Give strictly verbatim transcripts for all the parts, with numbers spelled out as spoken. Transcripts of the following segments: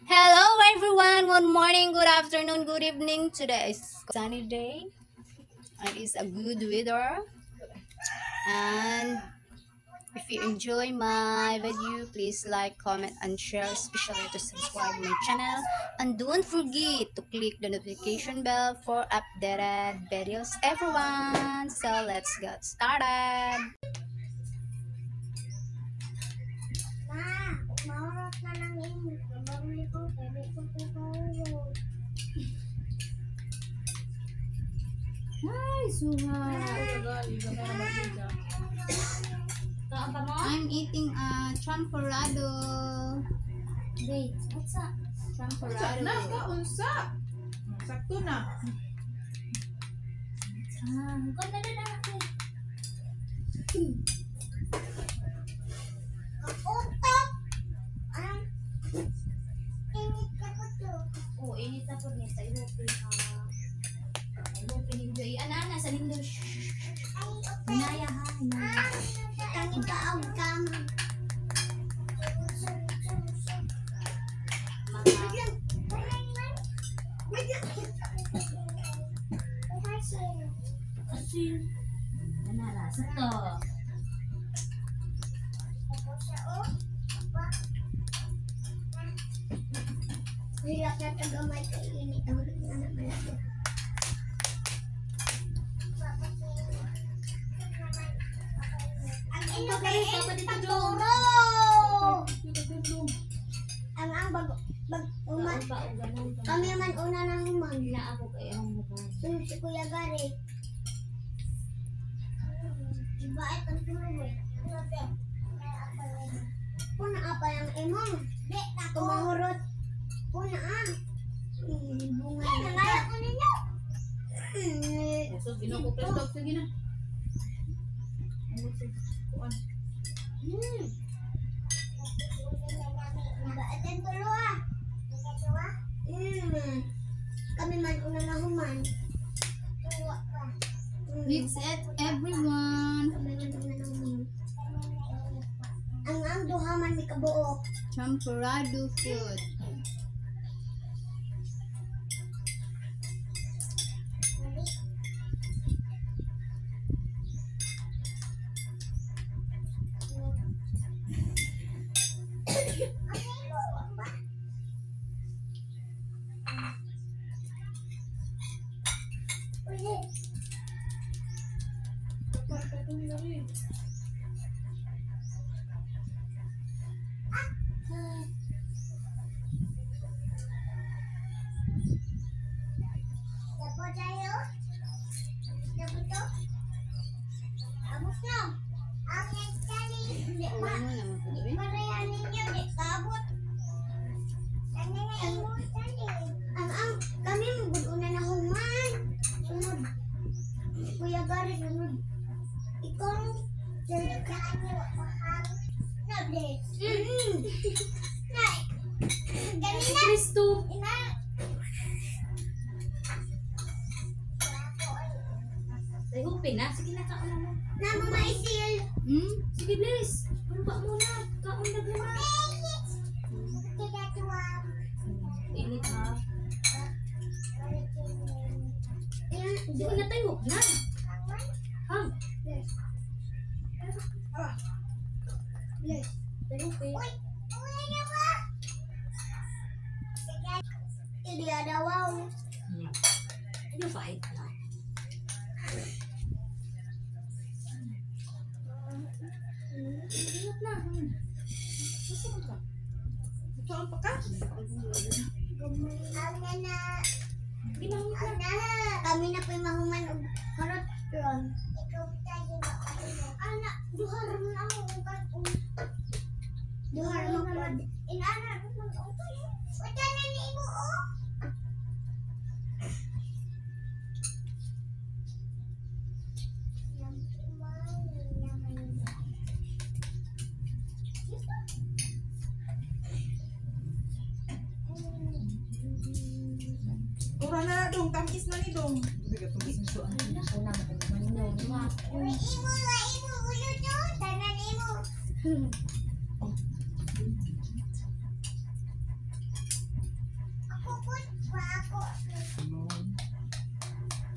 Hello everyone, good morning, good afternoon, good evening. Today is sunny day and it's a good weather. And if you enjoy my video, please like, comment, and share, especially to subscribe my channel. And don't forget to click the notification bell for updated videos, everyone. So let's get started. Ma, maurot na lang yun. Babalik ko, pwede ko po maurot. Hi, Suha. I'm eating a champorado. Wait, what's up? Champorado. Na, kaunsa. Sakto na. Ah, kung na na ako. Utop! Ah, init ka po to. Oh, init na po niya sa Europe. Ay, mo pinigdo. Ana, ana, sa lindo. Ay, okay. Hinaya ha, hinaya. Ah, tangi ka ang kama. Bigyan, bigyan man. Bigyan. Bigyan. Kasi, ana, rasa to. Tapos siya, oh. Apa? Hirap na tagamay kay init. Ang rin na naman ako. Ang ino kay pagturo. Ang ang bag bag uman. Ba, o ganun. Kami man una nang human. Na ako kay ang mukha. Sunod si Kuya Gary. Iba ay pagturo eh. Puna apa yang emong? Dek, ako mahurot. Puna ah. Hmm, bunga na. Nangaya ko ninyo. Hmm. So, binukupit daw. Sige na. Kuan. Hmm. Iba atin tulo ah. Hmm. Kami man una na human. Tuwa pa. Hmm. It's it, everyone. Kami man una na human. Ang ang duha man mi kabuok. Champorado food. Dapat tayo? Dapat to? Abot na. Ang nagtali. Hindi Oh, pa. ano naman po Di eh? parayan ninyo. Di kabot. Ano na imo tali? Ang ang kami mugod una na human. Sunod. Kuya Gary sunod. Ikaw Jadikan niyo mahal. Nabi. Mm. Nay. Ganina. Kristo. Ina. Ay, open na. Sige na, kaon na mo. Nama maisil. Hmm? Sige, please. Ano ba muna? Kaon na gana. Tidak tuam. Init ha. Yan. Sige na tayo. Na. Hang. Bless. Pero okay. Uy, uy na ba? Hindi ada wow. Ano ba ito? Ingat na. Saan ka? Saan pa ka? Ang na, Ginamit na. ang na, kami na po'y mahuman og karot ron. Ikaw tayo ba? Ana, duhar man ako og karot. Duhar mo ko. Inana, man og kayo. Wala na ni imo oh. Ura na dong, tamis na ni dong. Unang maninaw niya. Uy, imo la imo ulo to. Tanan imo.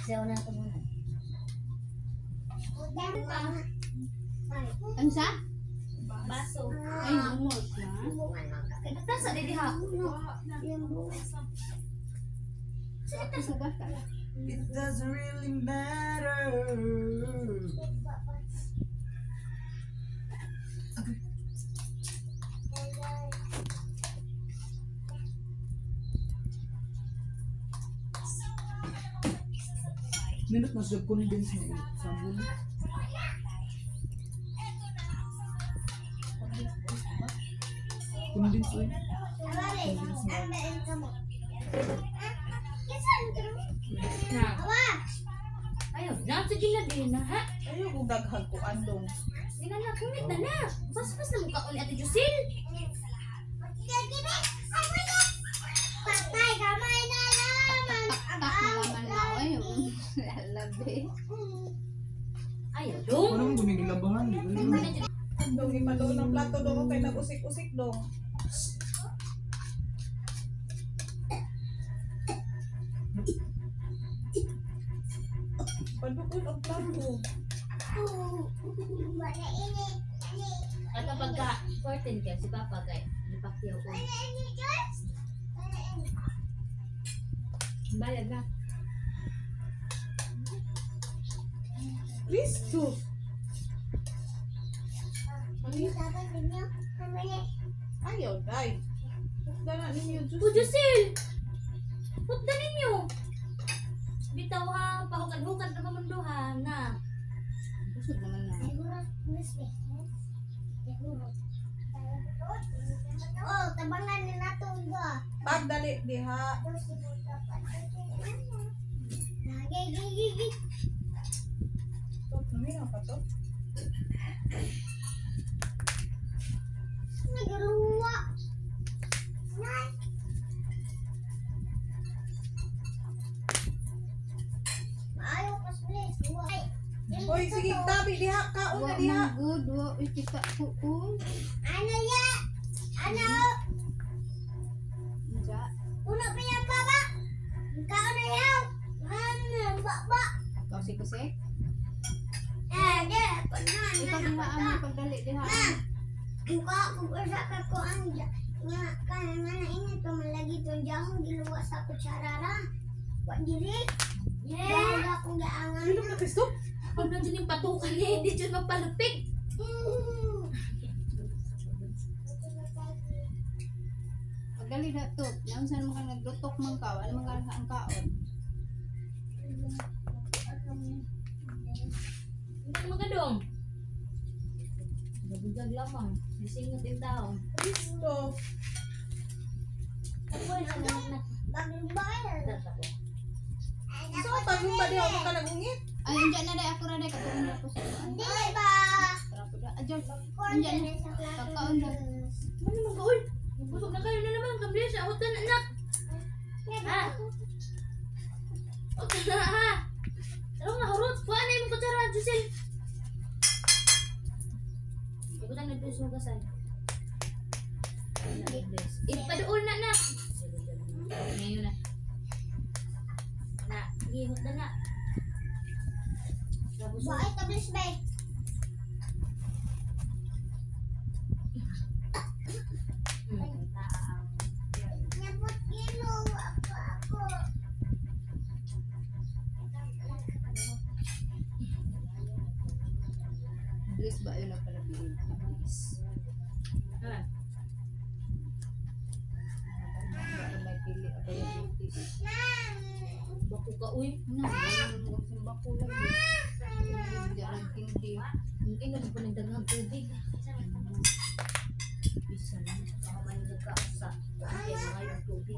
Sayaw na ito muna. Udan pa. Ang sa? Baso. Ay, lumos na. Bungan mo ka. Nagtasa din diha. Yung bungan. Tapos na ba ka? It doesn't really matter. Minute na siya condense mo sabon. Condense oil. Awali, ang daan ka mo. Kisan ka mo? Na. Awa! Ayaw, na. Sige na din na, ha? Ayaw kong daghag ko andong. Hindi na na. Kumit na na. Pas-pas na mukha ko ni Ate Jusil. Patay, kamay na naman. Tak naman na ako yung labi. Ayaw, dong. Parang gumigilabahan. Hindi na dyan. Andong ipadoon ng plato dong kay nag-usik-usik dong. Padukon ang plato. Wala ini. At kapag ka fourteen ka, si Papa kay lipakyaw ko. Wala ini, guys. Wala ini. Bayad na. Kristo. Ano dapat ninyo? Kamali. Ayaw, day. Dala ninyo O juice. Jusil! Putda ninyo! Bitaw ha, pahukad-hukad na pamunduhan na. Busog naman na. Siguro, mas eh. Siguro. Oh, tabangan na nato ba? Pagdali diha. Nagigigigi. Ito, naminaw pa to. Nagruwa. Nay. Maayo pas please. Ay. Hoy, sige, tabi diha. Kaon na Wa diha. man good, wa ikita ko ko. Ano ya? Ano? Ja. Uno pa yan baba. Ikaw na yan. Ano? Baba. Kasi kasi. Eh, di. Pano? Ikaw din na ang pagdali diha. Ko kung usa ka ko ang ja- nga kana nga na ini to malagi to jahong giluwa sa kutsarara. Wa diri. Yeah! Dahil akong gaangan. Sino ka, Kristo? Huwag na dyan yung patukan niya, hindi dyan magpalupig. Pagdali na to. Nang saan mo ka naglutok man ka, ano man ka ang kaon. Hindi ka magadong. Nabugag lamang. Disingot yung tao. Kristo. Ako ay hanap na. Bagong bayar. Data ko. So, tagong ba diha ako ka nagungit? Ay, andyan na day ako na day katulong na po sa kuan. Hindi ba? Tara po da. Adyan. Kuan Andyan din na. sa plato. Pagkaon na. Ano naman ka, uy? Busog na kayo na naman. Kambilis sa hutan, anak. Ha? Huwag ka na, ha? Ano nga, hurot? Kuhaan na yung kutsara, Jusil. Ikutan na doon sa hugasan. Ipadoon na, anak. Ngayon na. Na, ihot na na. Tapos, Bakit tablis ba? hmm, taang. Nyabot kilo ako ako. Bilis ba yun ang palabihin? Bilis. Ha? Bakit may pili o diabetes? Bako ka, uy. Ano? Ano mo kung saan bako lang yun? Hindi lang hindi. Hindi na po nagdagang tubig. Bisa na. Ako man nagkausa. Kaya mga yung tubig.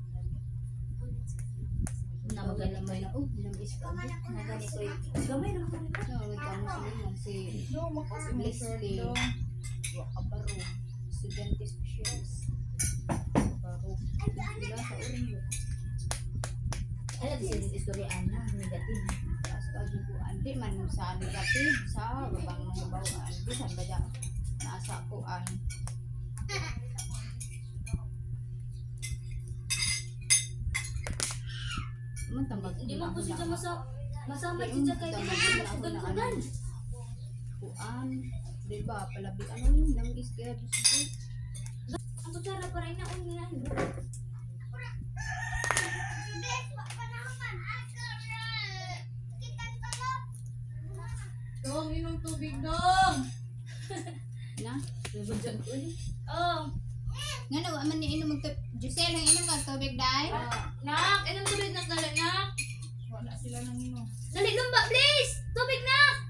Na maganda mo na. Oh, lamis ka. Na ganito yung gamay na kami. No, ikaw mo sila mo si Do, makas mo shirt Leslie. do. Wakabaro. Estudyante specialist. Baro. Sila sa ulo. Alam di sila istoryaan na. Negative. Tapos kajubuan. Di man sa negative. Sa babang mga bawaan. Di saan ba dyan? Nasa kuan. Man tambag. Hindi man po siya masok. Masama Ayun, siya kay dami Kaya na ako na masugan-sugan. ano. Kuan. Di ba? Palabi ano yung langgis kaya gusto. Ang kutsara pa rin na unya. Dong, inom tubig, dong! Na? Diyan ko eh. Oh, Nga na, man ni inom magtubig. Giselle, ang inom ka tubig dahil? nak, inom tubig na kala, nak. Wala sila nang inom. Dali lumba, please! Tubig, nak!